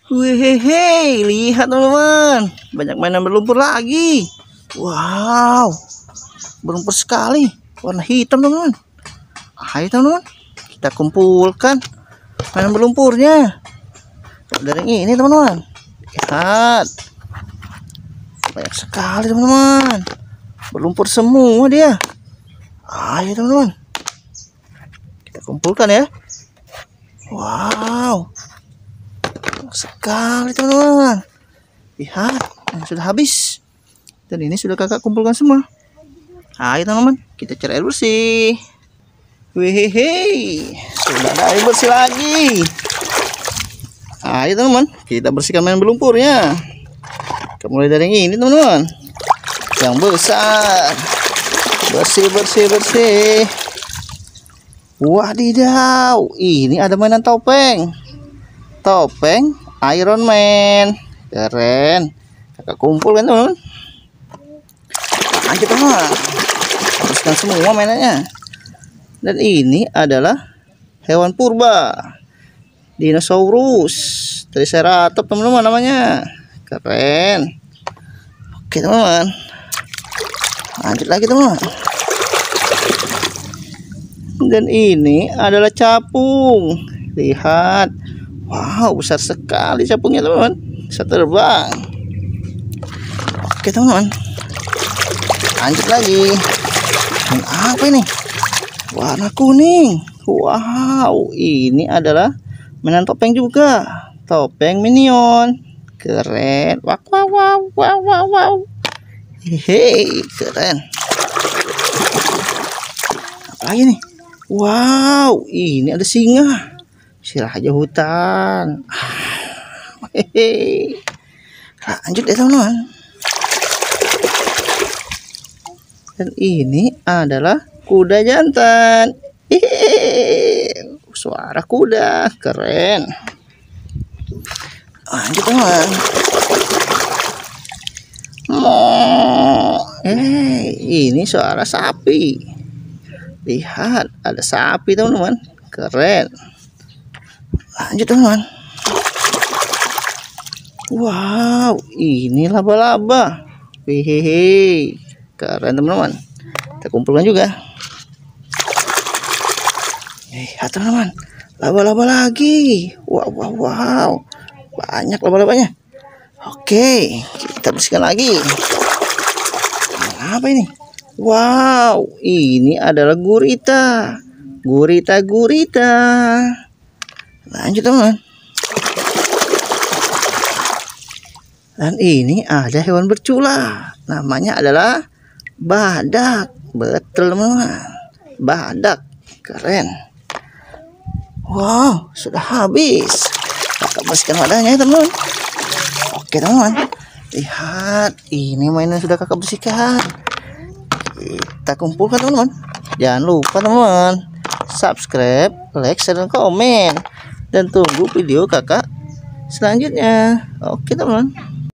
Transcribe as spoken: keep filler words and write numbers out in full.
Hehehe, lihat teman-teman, banyak mainan berlumpur lagi. Wow, berlumpur sekali, warna hitam teman-teman. Ayo teman-teman, kita kumpulkan mainan berlumpurnya. Dari ini teman-teman, lihat, banyak sekali teman-teman, berlumpur semua dia. Ayo teman-teman, kita kumpulkan ya. Wow, sekali teman-teman, lihat, yang sudah habis dan ini sudah kakak kumpulkan semua. Ayo teman-teman, kita cari air bersih. Wehehe, sudah ada air bersih lagi. Ayo teman-teman, kita bersihkan mainan berlumpurnya. Kita mulai dari yang ini teman-teman, yang besar. Bersih bersih bersih. Wadidaw, ini ada mainan topeng. Topeng Iron Man, keren. Kakak kumpul kan teman-teman. Lanjut teman, teruskan semua mainannya. Dan ini adalah hewan purba, dinosaurus triceratops teman-teman namanya, keren. Oke teman-teman, lanjut lagi teman. Dan ini adalah capung, lihat. Wow, besar sekali capungnya teman-teman, bisa terbang. Oke teman-teman, lanjut lagi. Dan apa ini? Warna kuning. Wow, ini adalah mainan topeng juga, topeng Minion, keren. Wow wow wow wow wow, wow. Hehe, keren. Apa lagi nih? Wow, ini ada singa, si raja hutan. Hehehe. Lanjut ya teman-teman. Dan ini adalah kuda jantan. Hehehe. Suara kuda, keren. Lanjut teman. Eh, ini suara sapi. Lihat, ada sapi teman-teman, keren. Lanjut teman. Wow, ini laba-laba. Hehehe, keren teman-teman. Kita kumpulkan juga. Lihat teman-teman, laba-laba lagi. Wow wow wow, banyak laba-labanya. Oke, kita bersihkan lagi. Apa ini? Wow, ini adalah gurita. Gurita gurita. Lanjut teman. Dan ini ada hewan bercula, namanya adalah badak. Betul teman-teman, badak, keren. Wow, sudah habis. Kakak bersihkan wadahnya ya teman-teman. Oke teman-teman, lihat, ini mainan sudah kakak bersihkan. Kita kumpulkan teman-teman. Jangan lupa teman-teman, subscribe, like, share, dan komen. Dan tunggu video kakak selanjutnya. Oke teman-teman.